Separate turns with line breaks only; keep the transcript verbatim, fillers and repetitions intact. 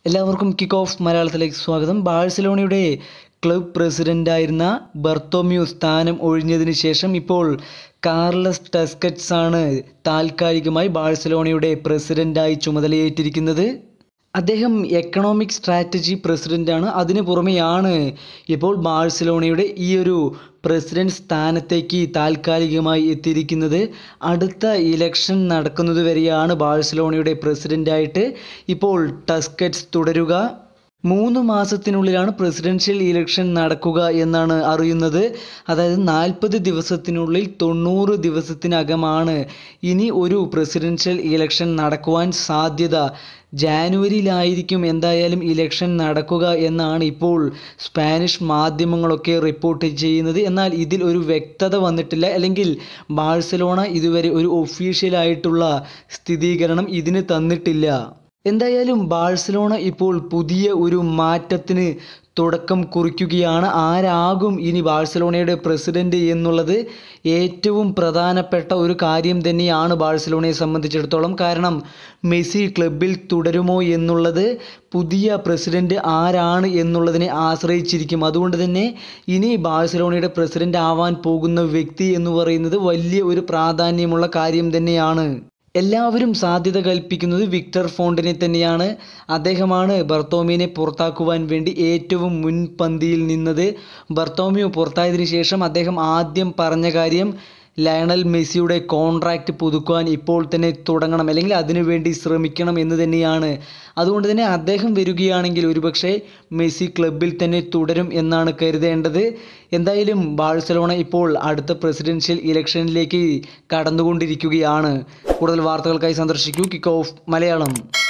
എല്ലാവർക്കും kick off മലയാളത്തിലേക്ക് സ്വാഗതം. ബാഴ്സലോണയുടെ ക്ലബ് പ്രസിഡൻ്റായിരുന്ന ബർത്തോമ്യു സ്ഥാനം ഒഴിഞ്ഞതിന് ശേഷം ഇപ്പോൾ കാർലസ് ടസ്കറ്റ്സ് ആണ് താൽക്കാലികമായി ബാഴ്സലോണയുടെ പ്രസിഡൻ്റായി ചുമതലയേറ്റിരിക്കുന്നത്. അദ്ദേഹം എക്കണോമിക് സ്ട്രാറ്റജി പ്രസിഡൻ്റാണ്. അതിനു പുറമെയാണ് ഇപ്പോൾ ബാഴ്സലോണയുടെ ഈ ഒരു പ്രസിഡന്റ് സ്ഥാനത്തേക്ക് താൽക്കാലികമായി എത്തിയിരിക്കുന്നത്. അടുത്ത ഇലക്ഷൻ നടക്കുന്നത് വരെയാണ് ബാഴ്സലോണയുടെ പ്രസിഡൻ്റായിട്ട് ഇപ്പോൾ ടസ്കറ്റ്സ് തുടരുക. മൂന്ന് മാസത്തിനുള്ളിലാണ് പ്രസിഡൻഷ്യൽ ഇലക്ഷൻ നടക്കുക എന്നാണ് അറിയുന്നത്. അതായത് നാൽപ്പത് ദിവസത്തിനുള്ളിൽ തൊണ്ണൂറ് ദിവസത്തിനകമാണ് ഇനി ഒരു പ്രസിഡൻഷ്യൽ ഇലക്ഷൻ നടക്കുവാൻ സാധ്യത. ജാനുവരിയിലായിരിക്കും എന്തായാലും ഇലക്ഷൻ നടക്കുക എന്നാണ് ഇപ്പോൾ സ്പാനിഷ് മാധ്യമങ്ങളൊക്കെ റിപ്പോർട്ട് ചെയ്യുന്നത്. എന്നാൽ ഇതിൽ ഒരു വ്യക്തത വന്നിട്ടില്ല, അല്ലെങ്കിൽ ബാഴ്സലോണ ഇതുവരെ ഒരു ഒഫീഷ്യലായിട്ടുള്ള സ്ഥിരീകരണം ഇതിന് തന്നിട്ടില്ല. എന്തായാലും ബാഴ്സലോണ ഇപ്പോൾ പുതിയ ഒരു മാറ്റത്തിന് തുടക്കം കുറിക്കുകയാണ്. ആരാകും ഇനി ബാഴ്സലോണയുടെ പ്രസിഡന്റ് എന്നുള്ളത് ഏറ്റവും പ്രധാനപ്പെട്ട ഒരു കാര്യം തന്നെയാണ് ബാഴ്സലോണയെ സംബന്ധിച്ചിടത്തോളം. കാരണം മെസ്സി ക്ലബിൽ തുടരുമോ എന്നുള്ളത് പുതിയ പ്രസിഡന്റ് ആരാണ് എന്നുള്ളതിനെ ആശ്രയിച്ചിരിക്കും. അതുകൊണ്ട് തന്നെ ഇനി ബാഴ്സലോണയുടെ പ്രസിഡന്റ് ആവാൻ പോകുന്ന വ്യക്തി എന്ന് പറയുന്നത് വലിയ ഒരു പ്രാധാന്യമുള്ള കാര്യം തന്നെയാണ്. എല്ലാവരും സാധ്യത കൽപ്പിക്കുന്നത് വിക്ടർ ഫോണ്ടിനെ തന്നെയാണ്. അദ്ദേഹമാണ് ബർത്തോമ്യുവിനെ പുറത്താക്കുവാൻ വേണ്ടി ഏറ്റവും മുൻപന്തിയിൽ നിന്നത്. ബർത്തോമ്യു പുറത്തായതിനു ശേഷം അദ്ദേഹം ആദ്യം പറഞ്ഞ കാര്യം ലയണൽ മെസ്സിയുടെ കോൺട്രാക്റ്റ് പുതുക്കുവാൻ ഇപ്പോൾ തന്നെ തുടങ്ങണം, അല്ലെങ്കിൽ അതിനുവേണ്ടി ശ്രമിക്കണം എന്ന് തന്നെയാണ്. അതുകൊണ്ട് തന്നെ അദ്ദേഹം വരികയാണെങ്കിൽ ഒരുപക്ഷെ മെസ്സി ക്ലബിൽ തന്നെ തുടരും എന്നാണ് കരുതേണ്ടത്. എന്തായാലും ബാഴ്സലോണ ഇപ്പോൾ അടുത്ത പ്രസിഡൻഷ്യൽ ഇലക്ഷനിലേക്ക് കടന്നുകൊണ്ടിരിക്കുകയാണ്. കൂടുതൽ വാർത്തകൾക്കായി സന്ദർശിക്കൂ കിക്ക് ഓഫ് മലയാളം.